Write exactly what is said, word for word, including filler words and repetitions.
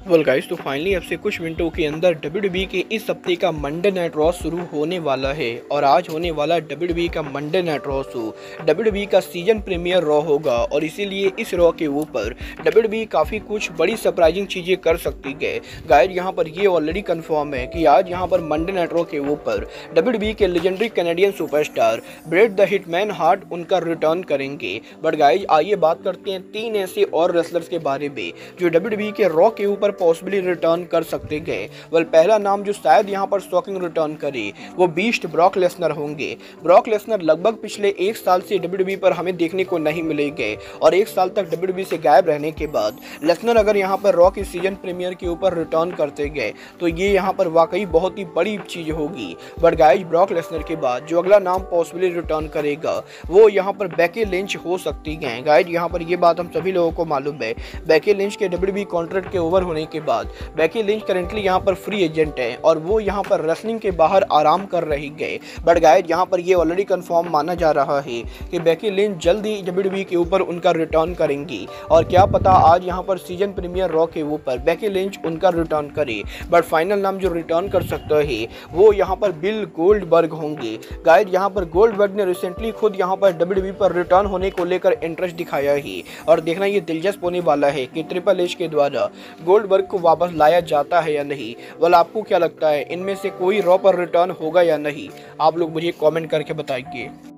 Well guys, तो finally अब से कुछ मिनटों के अंदर डब्ल्यूडब्ल्यूई के इस हफ्ते का मंडे नाइट रॉ शुरू होने वाला है और आज होने वाला डब्ल्यूडब्ल्यूई का Monday night Raw show WWE का सीजन प्रीमियर रॉ होगा और इसीलिए इस रॉ के ऊपर डब्ल्यूडब्ल्यूई काफ़ी कुछ बड़ी सरप्राइजिंग चीज़ें कर सकती है। गाइस, यहाँ पर ये ऑलरेडी कंफर्म है कि आज यहाँ पर मंडे नाइट रॉ के ऊपर डब्ल्यूडब्ल्यूई के legendary Canadian superstar Bret the Hitman Hart उनका रिटर्न करेंगे। बट गाइस, आइए बात करते हैं तीन ऐसे और रेसलर्स के बारे में जो डब्ल्यूडब्ल्यूई के रॉ के ऊपर पॉसिबली रिटर्न कर सकते गए। वेल, पहला नाम जो शायद यहां पर शॉकिंग रिटर्न करे वो बीस्ट ब्रॉक लेसनर होंगे। ब्रॉक लेसनर लगभग पिछले एक साल से डब्ल्यूडब्ल्यूई पर हमें देखने को नहीं मिलेंगे और एक साल तक डब्ल्यूडब्ल्यूई से गायब रहने के बाद लेसनर अगर यहां पर रॉ की सीजन प्रीमियर के ऊपर रिटर्न करते गए तो ये यहां पर वाकई बहुत ही बड़ी चीज होगी। बट गाइस, ब्रॉक लेसनर के बाद जो अगला नाम पॉसिबली रिटर्न करेगा वो यहां पर बेकी लिंच हो सकती है। गाइस, यहां पर ये बात हम सभी लोगों को मालूम है, बेकी लिंच के डब्ल्यूडब्ल्यूई कॉन्ट्रैक्ट के ओवर होने के बाद बेकी लिंच करेंटली यहां पर फ्री एजेंट है और वो यहां पर रेसलिंग के बाहर आराम कर रही गए। बट गाइस, यहां पर ये ऑलरेडी कंफर्म माना जा रहा है कि बेकी लिंच जल्द ही डब्ल्यूडब्ल्यूई के ऊपर उनका रिटर्न करेंगी और क्या पता आज यहां पर सीजन प्रीमियर रॉ के ऊपर बेकी लिंच उनका रिटर्न करे। बट फाइनल नाम जो रिटर्न कर सकता है वो यहां पर बिल गोल्डबर्ग होंगे। गाइस, यहां पर गोल्डबर्ग ने रिसेंटली खुद यहां पर डब्ल्यूडब्ल्यूई पर रिटर्न होने को लेकर इंटरेस्ट दिखाया ही और देखना ये दिलचस्प होने वाला है कि ट्रिपल एच के द्वारा गोल्डबर्ग को वापस लाया जाता है या नहीं। वाल, आपको क्या लगता है, इनमें से कोई रॉ पर रिटर्न होगा या नहीं? आप लोग मुझे कमेंट करके बताइए।